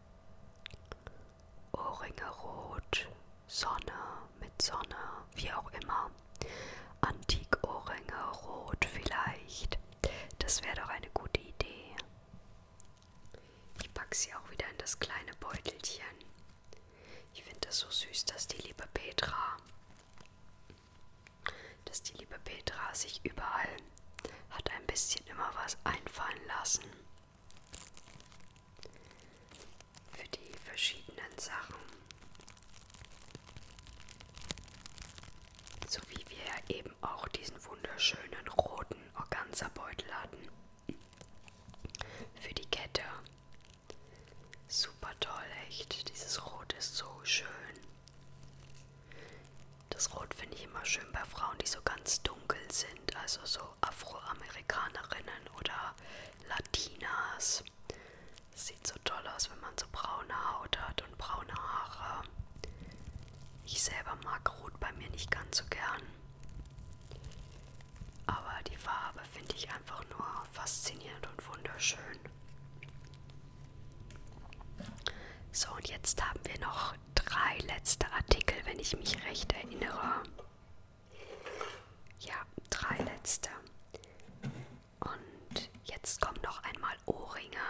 [SPEAKER 1] Ohrringe rot, Sonne mit Sonne, wie auch immer. Antikohrringe rot vielleicht. Das wäre doch eine gute Idee. Ich packe sie auch wieder in das kleine Beutelchen. Ich finde das so süß, dass die liebe Petra, dass die liebe Petra sich überall hat ein bisschen immer was einfallen lassen. Für die verschiedenen Sachen. So wie wir ja eben auch diesen wunderschönen roten Organza-Beutel hatten. Für die Kette. Super toll, echt. Dieses Rot ist so schön. Das Rot finde ich immer schön bei Frauen, die so ganz dunkel sind. Also so Afroamerikanerinnen oder Latinas. Das sieht so toll aus, wenn man so braune Haut hat und braune Haare. Ich selber mag Rot bei mir nicht ganz so gern. Aber die Farbe finde ich einfach nur faszinierend und wunderschön. So, und jetzt haben wir noch drei letzte Artikel, wenn ich mich recht erinnere. Ja, drei letzte. Und jetzt kommen noch einmal Ohrringe.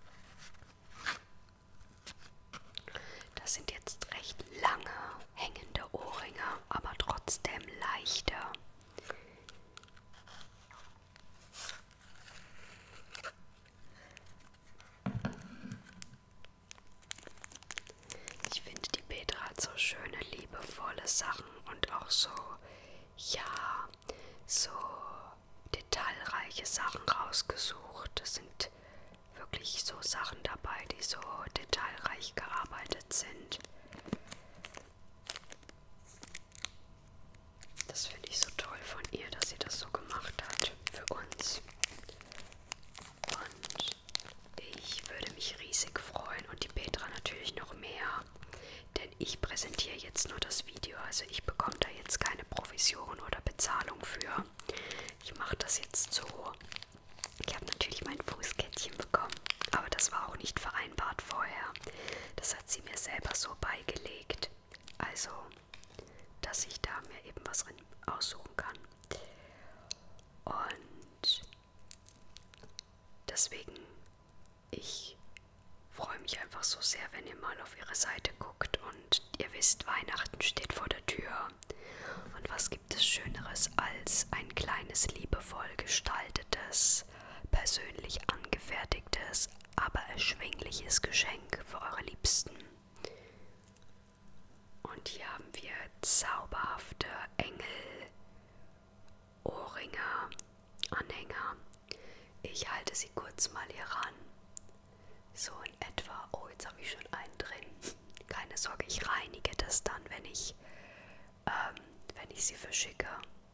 [SPEAKER 1] Das sind jetzt recht lange hängende Ohrringe, aber trotzdem leichte. Ich finde, die Petra hat so schöne, liebevolle Sachen und auch so, ja, so detailreiche Sachen rausgesucht. Das sind wirklich so Sachen dabei, die so detailreich gearbeitet sind. Das finde ich so toll von ihr, dass sie das so gemacht hat für uns. Und ich würde mich riesig freuen und die Petra natürlich noch mehr, denn ich präsentiere jetzt nur das Video, also ich bekomme da jetzt keine Provision oder Bezahlung für. Ich mache das jetzt so. Ich habe natürlich mein Fußkettchen bekommen, aber das war auch nicht vereinbart vorher. Das hat sie mir selber so beigelegt. Also, dass ich da mir eben was aussuchen kann. Und deswegen, ich freue mich einfach so sehr, wenn ihr mal auf ihre Seite guckt und ihr wisst, Weihnachten steht vor der Tür. Und was gibt es Schöneres als ein kleines, liebevoll gestaltetes, persönlich angefertigtes, aber erschwingliches Geschenk für eure Liebsten. Und hier haben wir zauberhafte Engel, Ohrringe, Anhänger. Ich halte sie kurz mal hier ran. So in etwa. Oh, jetzt habe ich schon einen drin. Keine Sorge, ich reinige das dann, wenn ich, ähm, wenn ich sie verschicke.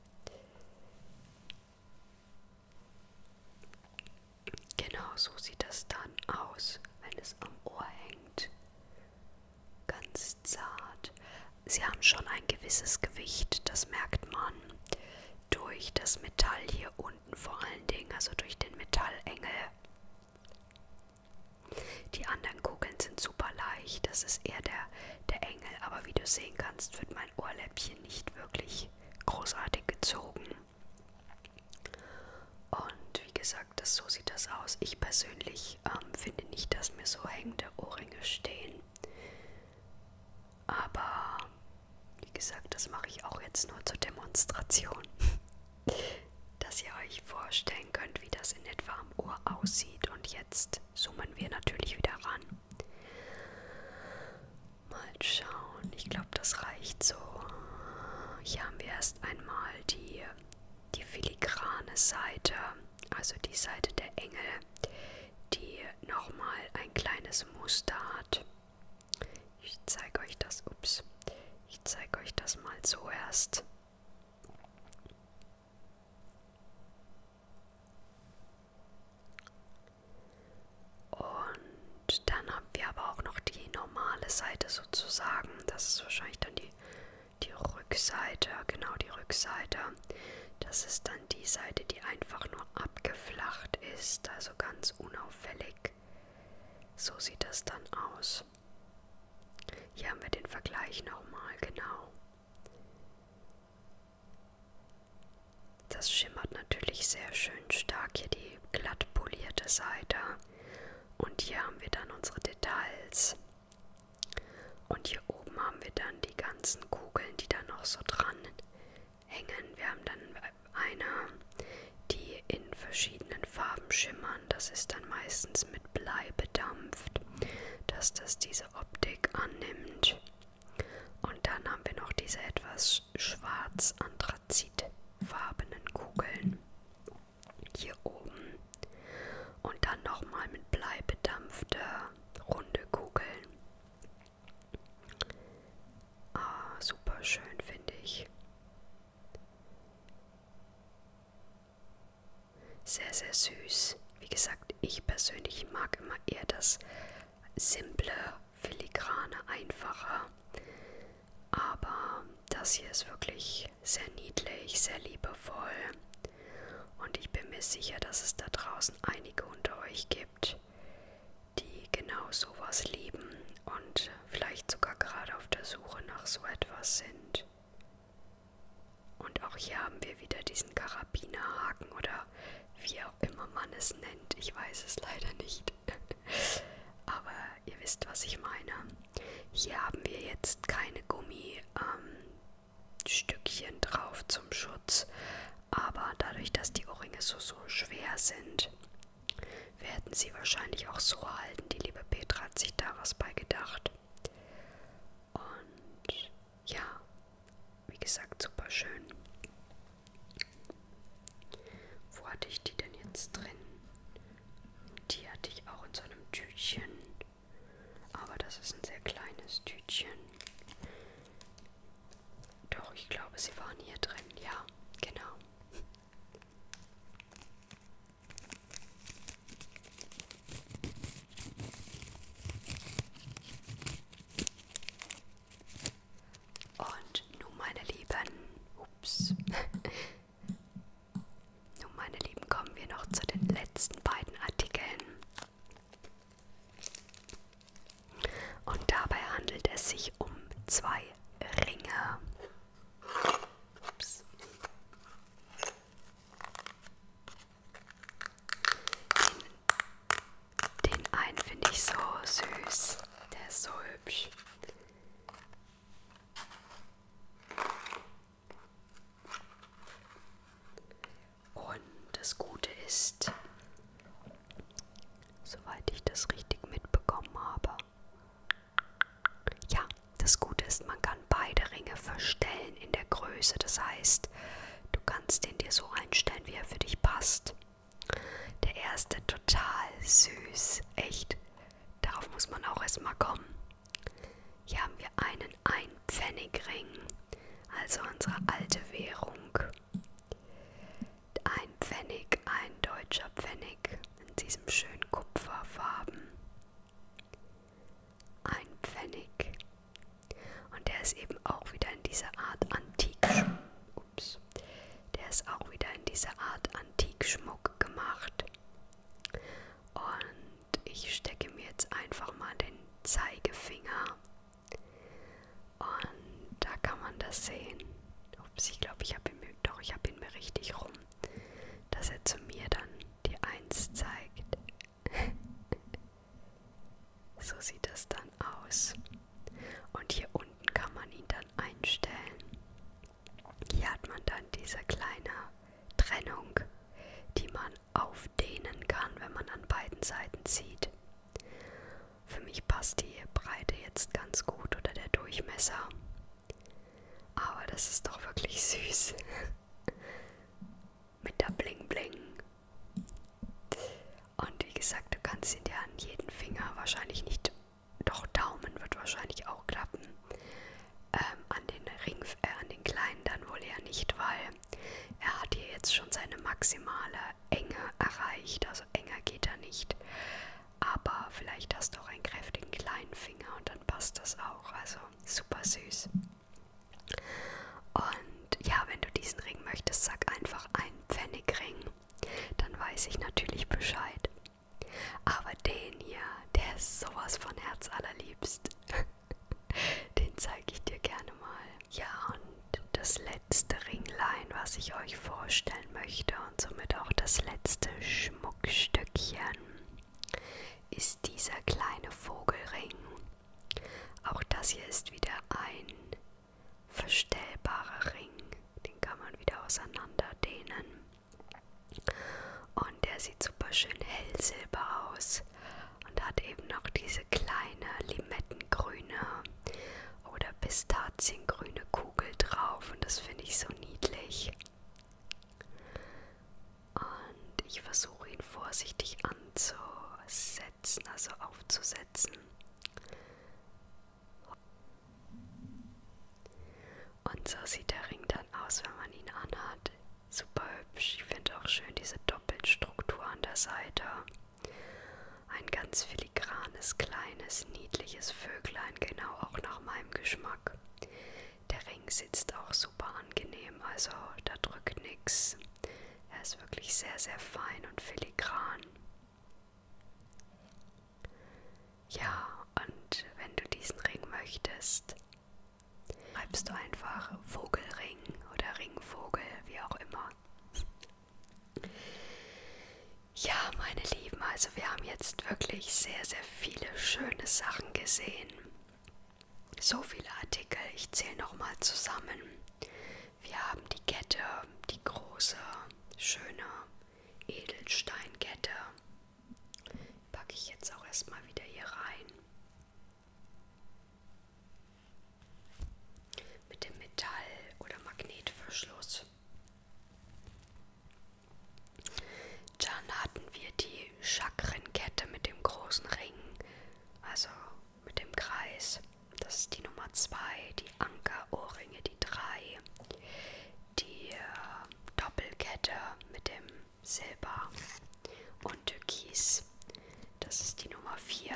[SPEAKER 1] Genau so sieht das dann aus, wenn es am Ohr hängt. Ganz zart. Sie haben schon ein gewisses Gewicht, das merkt man durch das Metall hier unten vor allen Dingen, also durch den Metallengel. Die anderen Kugeln sind super leicht, das ist eher der, der Engel, aber wie du sehen kannst, wird mein Ohrläppchen nicht wirklich großartig gezogen. Und wie gesagt, das, so sieht das aus. Ich persönlich ähm, finde nicht, dass mir so hängende Ohrringe stehen. Aber wie gesagt, das mache ich auch jetzt nur zur Demonstration. Dass ihr euch vorstellen könnt, wie das in etwa am Ohr aussieht. Und jetzt zoomen wir natürlich wieder ran. Mal schauen, ich glaube, das reicht so. Hier haben wir erst einmal die, die filigrane Seite, also die Seite der Engel, die nochmal ein kleines Muster hat. Ich zeige euch das, ups, ich zeige euch das mal so erst. Und dann haben wir aber auch noch die normale Seite sozusagen. Das ist wahrscheinlich dann die, die Rückseite, genau die Rückseite. Das ist dann die Seite, die einfach nur abgeflacht ist, also ganz unauffällig. So sieht das dann aus. Hier haben wir den Vergleich nochmal, genau. Das schimmert natürlich sehr schön stark, hier die glatt polierte Seite. Und hier haben wir dann unsere Details. Und hier oben haben wir dann die ganzen Kugeln, die da noch so dran hängen. Wir haben dann eine, die in verschiedenen Farben schimmern. Das ist dann meistens mit Blei bedampft, dass das diese Optik annimmt. Und dann haben wir noch diese etwas schwarz-anthrazitfarbenen Kugeln hier oben. Und dann nochmal mit Blei bedampfte runde Kugeln. Ah, super schön, finde ich. Sehr, sehr süß. Wie gesagt, ich persönlich mag immer eher das simple, filigrane, einfache. Aber das hier ist wirklich sehr niedlich, sehr liebevoll. Und ich bin mir sicher, dass es da draußen einige unter euch gibt, die genau sowas lieben und vielleicht sogar gerade auf der Suche nach so etwas sind. Und auch hier haben wir wieder diesen Karabinerhaken oder wie auch immer man es nennt. Ich weiß es leider nicht. Aber ihr wisst, was ich meine. Hier haben wir jetzt keine Gummistückchen ähm, drauf zum Schutz. Aber dadurch, dass die Ohrringe so, so schwer sind, werden sie wahrscheinlich auch so halten. Die liebe Petra hat sich da was bei gedacht. Und ja, wie gesagt, super schön. Wo hatte ich die denn jetzt drin? Die hatte ich auch in so einem Tütchen. Aber das ist ein sehr kleines Tütchen. Doch, ich glaube, sie waren hier drin. Ja, genau. Und nun, meine Lieben, ups, nun, meine Lieben, kommen wir noch zu den letzten beiden Artikeln. Und dabei handelt es sich um zwei Ringe. Ups. Den, den einen finde ich so ist, soweit ich das richtig mitbekommen habe. Ja, das Gute ist, man kann beide Ringe verstellen in der Größe. Das heißt, du kannst den dir so einstellen, wie er für dich passt. Der erste total süß, echt. Darauf muss man auch erstmal kommen. Hier haben wir einen Ein-Pfennig-Ring, also unsere alte Währung. Ein Pfennig, ein deutscher Pfennig in diesem schönen Kupferfarben. Ein Pfennig. Und der ist eben auch wieder in dieser Art Antikschmuck. Ups. Der ist auch wieder in dieser Art Antikschmuck gemacht. Und ich stecke mir jetzt einfach mal den Zeigefinger. Und da kann man das sehen. Ups, ich glaube, ich habe ihn mir, doch, ich habe ihn mir richtig rum, dass er zu mir dann die Eins zeigt. So sieht das dann aus. Und hier unten kann man ihn dann einstellen. Hier hat man dann diese kleine Trennung, die man aufdehnen kann, wenn man an beiden Seiten zieht. Für mich passt die Breite jetzt ganz gut oder der Durchmesser. Aber das ist doch wirklich süß. Mit der Bling Bling. Und wie gesagt, du kannst ihn dir an jeden Finger wahrscheinlich nicht, doch Daumen wird wahrscheinlich auch klappen. Ähm, an den Ring, äh, an den kleinen dann wohl eher nicht, weil er hat hier jetzt schon seine maximale Enge erreicht. Also enger geht er nicht. Aber vielleicht hast du auch einen kräftigen kleinen Finger und dann passt das auch. Also super süß. Und ja, wenn du diesen Ring möchtest, sag einfach einen Pfennigring. Dann weiß ich natürlich Bescheid. Aber den hier, der ist sowas von herzallerliebst. Den zeige ich dir gerne mal. Ja, und das letzte Ringlein, was ich euch vorstellen möchte und somit auch das letzte Schmuckstückchen, ist dieser kleine Vogelring. Auch das hier ist wieder ein verstellbarer Ring. Den kann man wieder auseinander dehnen. Und der sieht super schön hellsilber aus und hat eben noch diese kleine limettengrüne oder pistaziengrüne Kugel drauf. Und das finde ich so niedlich. Und ich versuche ihn vorsichtig anzusetzen, also aufzusetzen. Und so sieht der Ring dann aus, wenn man ihn anhat. Super hübsch. Ich finde auch schön diese Doppelstruktur an der Seite. Ein ganz filigranes, kleines, niedliches Vöglein, genau auch nach meinem Geschmack. Der Ring sitzt auch super angenehm, also da drückt nichts. Er ist wirklich sehr, sehr fein und filigran. Ja, und wenn du diesen Ring möchtest, schreibst du einfach Vogelring oder Ringvogel, wie auch immer. Ja, meine Lieben, also wir haben jetzt wirklich sehr, sehr viele schöne Sachen gesehen. So viele Artikel, ich zähle nochmal zusammen. Wir haben die Kette, die große, schöne Edelsteinkette. Packe ich jetzt auch erstmal wieder hier rein. Mit dem Metall- oder Magnetverschluss. Dann hatten wir die Chakrenkette mit dem großen Ring, also mit dem Kreis. Das ist die Nummer zwei, die Ankerohrringe, die drei, die äh, Doppelkette mit dem Silber und Türkis, das ist die Nummer vier.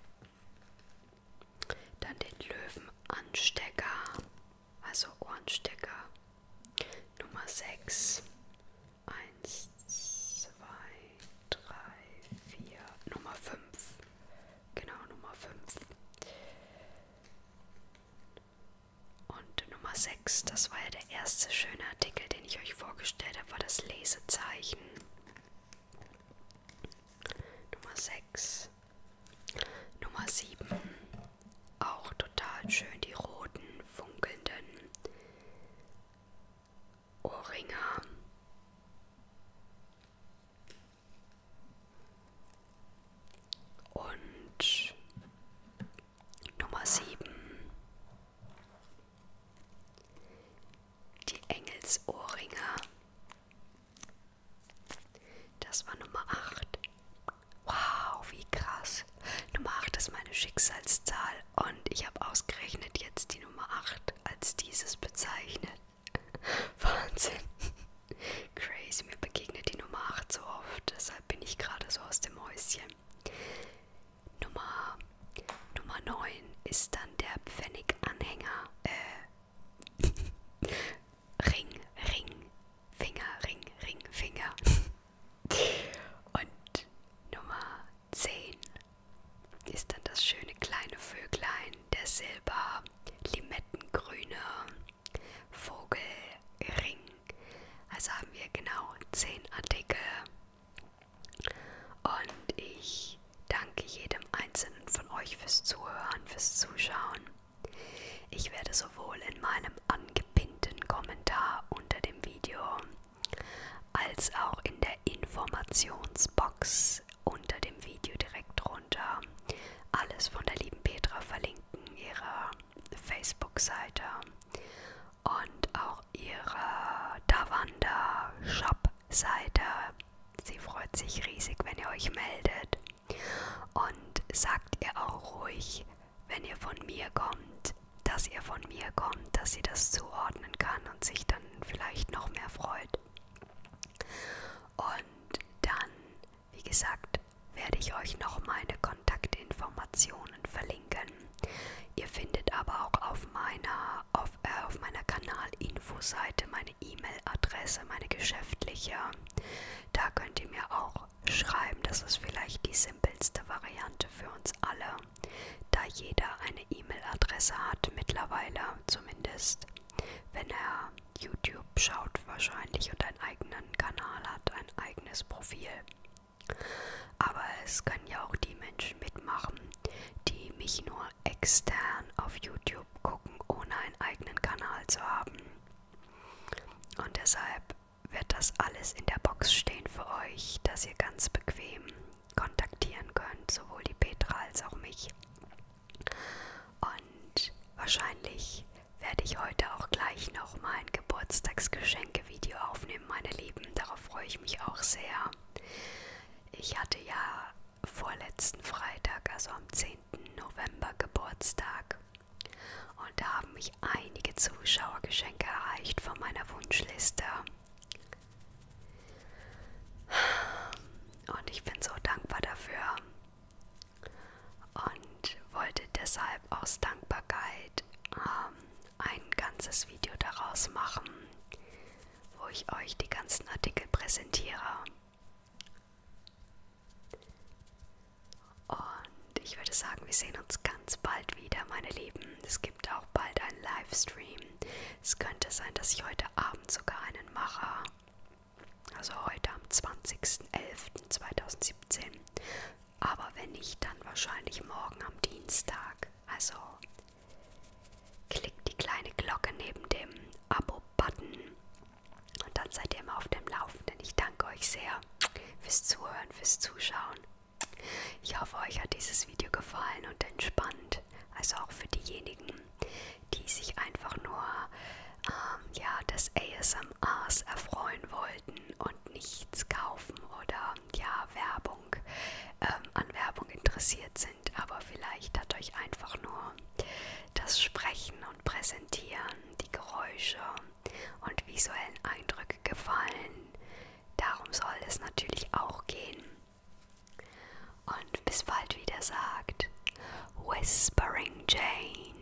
[SPEAKER 1] Dann den Löwenanstecker, also Ohrenstecker, Nummer sechs. eins, zwei, drei, vier, Nummer fünf. Genau, Nummer fünf. Und Nummer sechs, das war ja der erste schöne Artikel, den ich euch vorgestellt habe, war das Lesezeichen. Nummer sechs. Nummer sieben. Auch total schön, die roten, funkelnden Ohrringe. Engelsohrringe. Das war Nummer acht. Wow, wie krass. Nummer acht ist meine Schicksalszahl und ich habe ausgerechnet jetzt die Nummer acht als dieses bezeichnet. Wahnsinn. Crazy, mir begegnet die Nummer acht so oft, deshalb bin ich gerade so aus dem Häuschen. Nummer, Nummer neun ist dann der Pfenniganhänger. Äh, Ring, Ring, Finger, Ring, Ring, Finger. Und Nummer zehn ist dann das schöne kleine Vöglein, der silber limettengrüne Vogelring. Also haben wir genau zehn Artikel. Und ich danke jedem einzelnen von euch fürs Zuhören, fürs Zuschauen. Ich werde sowohl in meinem angepinnten Kommentar unter dem Video als auch in der Informationsbox unter dem Video direkt drunter alles von der lieben Petra verlinken, ihre Facebook-Seite und auch ihre Davanda Shop-Seite. Sie freut sich riesig, wenn ihr euch meldet. Und sagt ihr auch ruhig, wenn ihr von mir kommt, dass ihr von mir kommt, dass sie das zuordnen kann und sich dann vielleicht noch mehr freut. Und dann, wie gesagt, werde ich euch noch meine Kontaktinformationen verlinken. Ihr findet aber auch auf meiner, auf, äh, auf meiner Kanal-Info-Seite meine E-Mail-Adresse, meine geschäftliche. Da könnt ihr mir auch schreiben, das ist vielleicht die simpelste Variante für uns alle, da jeder eine E-Mail-Adresse hat, mittlerweile zumindest, wenn er YouTube schaut wahrscheinlich und einen eigenen Kanal hat, ein eigenes Profil. Aber es können ja auch die Menschen mitmachen, die mich nur extern auf YouTube gucken, ohne einen eigenen Kanal zu haben. Und deshalb wird das alles in der Box stehen für euch, dass ihr ganz bequem kontaktieren könnt, sowohl die Petra als auch mich. Und wahrscheinlich werde ich heute auch gleich noch mal ein Geburtstagsgeschenke-Video aufnehmen, meine Lieben. Darauf freue ich mich auch sehr. Ich hatte ja vorletzten Freitag, also am zehnten November, Geburtstag. Und da haben mich einige Zuschauergeschenke erreicht von meiner Wunschliste. Und ich bin so dankbar dafür. Und wollte deshalb aus Dankbarkeit ähm, ein ganzes Video daraus machen, wo ich euch die ganzen Artikel präsentiere. Und ich würde sagen, wir sehen uns ganz bald wieder, meine Lieben. Es gibt auch bald einen Livestream. Es könnte sein, dass ich heute Abend sogar einen mache. Also heute am zwanzigsten elften zweitausendsiebzehn. Aber wenn nicht, dann wahrscheinlich morgen am Dienstag. Also klickt die kleine Glocke neben dem Abo-Button. Und dann seid ihr immer auf dem Laufenden. Ich danke euch sehr fürs Zuhören, fürs Zuschauen. Ich hoffe, euch hat dieses Video gefallen und entspannt. Also auch für diejenigen, die sich einfach nur ähm, ja, des A S M Rs erfreuen wollten und nichts kaufen oder ja, Werbung, ähm, an Werbung interessiert sind. Aber vielleicht hat euch einfach nur das Sprechen und Präsentieren, die Geräusche und visuellen Eindrücke gefallen. Darum soll es natürlich auch gehen. Und bis bald wieder, sagt Whispering Jane.